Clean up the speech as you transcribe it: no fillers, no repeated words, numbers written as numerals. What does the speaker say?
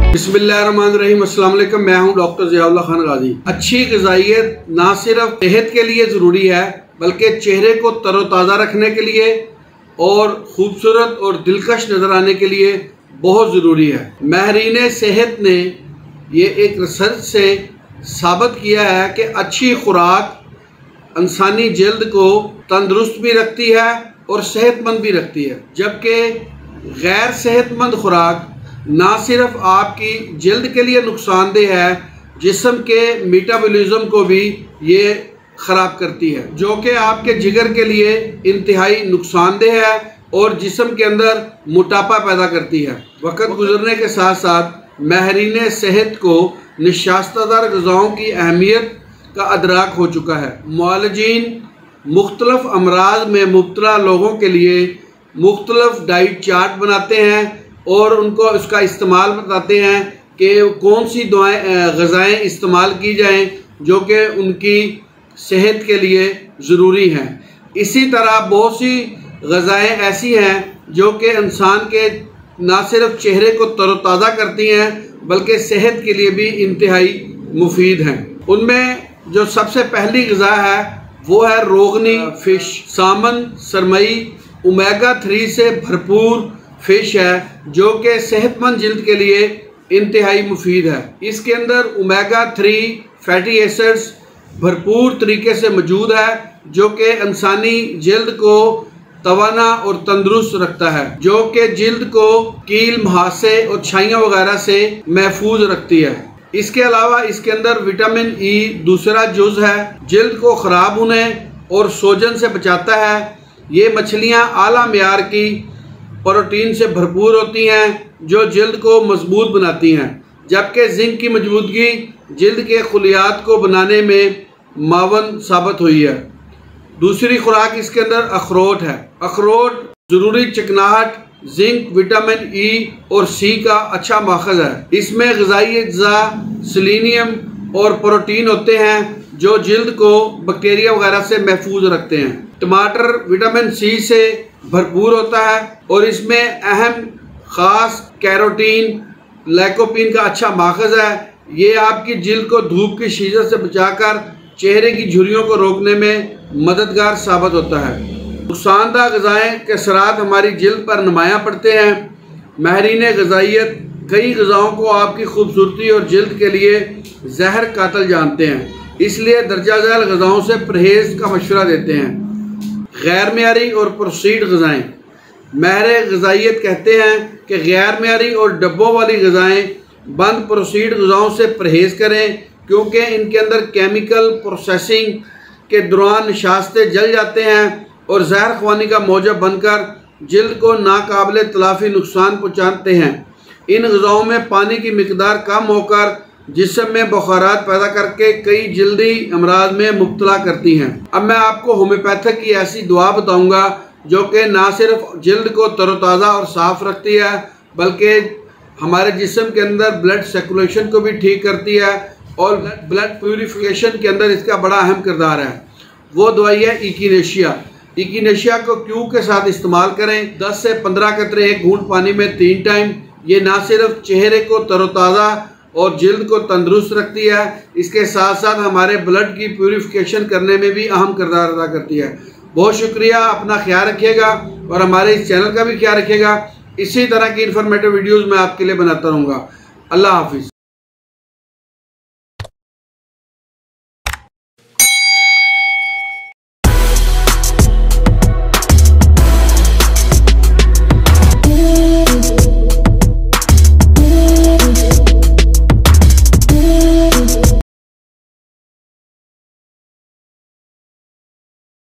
बिस्मिल्लाहिर्रहमानिर्रहीम। अस्सलाम वालेकुम। मैं हूं डॉक्टर ज़ियाउल्लाह खान गाजी। अच्छी ग़िज़ाइयत ना सिर्फ सेहत के लिए ज़रूरी है बल्कि चेहरे को तरोताज़ा रखने के लिए और खूबसूरत और दिलकश नज़र आने के लिए बहुत ज़रूरी है। माहिरीन सेहत ने ये एक रिसर्च से साबित किया है कि अच्छी खुराक इंसानी जल्द को तंदुरुस्त भी रखती है और सेहतमंद भी रखती है, जबकि गैर सेहतमंद खुराक ना सिर्फ आपकी जल्द के लिए नुकसानदेह है, जिस्म के मेटाबॉलिज्म को भी ये ख़राब करती है, जो कि आपके जिगर के लिए इंतहाई नुकसानदेह है और जिस्म के अंदर मोटापा पैदा करती है। वक्त गुजरने के साथ साथ माहिरीन सेहत को निशास्तदार ग़िज़ाओं की अहमियत का अदराक हो चुका है। मुआलजीन मुख्तलिफ अमराज में मुब्तला लोगों के लिए मुख्तलिफ डाइट चार्ट बनाते हैं और उनको इसका इस्तेमाल बताते हैं कि कौन सी ग़िज़ाएँ इस्तेमाल की जाएं जो कि उनकी सेहत के लिए ज़रूरी हैं। इसी तरह बहुत सी ग़िज़ाएँ ऐसी हैं जो कि इंसान के ना सिर्फ चेहरे को तरोताज़ा करती हैं बल्कि सेहत के लिए भी इंतहाई मुफीद हैं। उनमें जो सबसे पहली ग़िज़ा है वो है रोगनी फ़िश। सामन सरमई ओमेगा 3 से भरपूर फ़िश है जो कि सेहतमंद जल्द के लिए इंतहाई मुफीद है। इसके अंदर ओमेगा 3 फैटी एसिड्स भरपूर तरीके से मौजूद है जो कि इंसानी जल्द को तवाना और तंदुरुस्त रखता है, जो कि जल्द को कील मुहासे और छाइयाँ वगैरह से महफूज रखती है। इसके अलावा इसके अंदर विटामिन ई दूसरा जुज़ है, जल्द को ख़राब होने और सोजन से बचाता है। ये मछलियाँ आला मेयार की प्रोटीन से भरपूर होती हैं जो जल्द को मजबूत बनाती हैं, जबकि जिंक की मजबूतगी जल्द के खुलियात को बनाने में मावन साबित हुई है। दूसरी खुराक इसके अंदर अखरोट है। अखरोट ज़रूरी चिकनाहट, जिंक, विटामिन ई और सी का अच्छा माखज़ है। इसमें ग़िज़ाई अज्जा, सेलेनियम और प्रोटीन होते हैं जो जल्द को बैक्टीरिया वगैरह से महफूज रखते हैं। टमाटर विटामिन सी से भरपूर होता है और इसमें अहम ख़ास कैरोटीन, लाइकोपीन का अच्छा माखज़ है। ये आपकी जल्द को धूप की शीज़त से बचाकर चेहरे की झुर्रियों को रोकने में मददगार साबित होता है। नुकसानदार ग़िज़ाएँ के असरात हमारी जल्द पर नुमायाँ पड़ते हैं। माहिरीन ग़िज़ाइयत कई ग़िज़ाओं को आपकी खूबसूरती और जल्द के लिए जहर कातिल जानते हैं, इसलिए दर्जा झैल ग़िज़ाओं से परहेज़ का मशवरा देते हैं। गैर मेयारी और प्रोसीड ग़िज़ाएँ। माहिर ग़िज़ाइयत कहते हैं कि गैर मेयारी और डब्बों वाली ग़िज़ाएँ बंद प्रोसीड ग़िज़ाओं से परहेज़ करें, क्योंकि इनके अंदर केमिकल प्रोसेसिंग के दौरान नशास्ते जल जाते हैं और जहर ख़वानी का मौजब बनकर जल्द को नाकाबिले तलाफ़ी नुकसान पहुँचाते हैं। इन ग़िज़ाओं में पानी की मिकदार कम होकर जिस्म में बुखारात पैदा करके कई जल्दी अमराज में मुब्तला करती हैं। अब मैं आपको होम्योपैथिक की ऐसी दवा बताऊंगा जो कि ना सिर्फ जल्द को तरोताज़ा और साफ़ रखती है बल्कि हमारे जिस्म के अंदर ब्लड सर्कुलेशन को भी ठीक करती है और ब्लड प्यूरिफिकेशन के अंदर इसका बड़ा अहम किरदार है। वो दवाई है इकिनेशिया। इकिनेशिया को क्यू के साथ इस्तेमाल करें। 10 से 15 कतरे एक घूंट पानी में 3 टाइम। ये ना सिर्फ चेहरे को तरोताज़ा और जल्द को तंदुरुस्त रखती है, इसके साथ साथ हमारे ब्लड की प्यूरिफिकेशन करने में भी अहम किरदार अदा करती है। बहुत शुक्रिया, अपना ख्याल रखिएगा और हमारे इस चैनल का भी ख्याल रखिएगा। इसी तरह की इन्फॉर्मेटिव वीडियोज़ मैं आपके लिए बनाता रहूँगा। अल्लाह हाफिज़।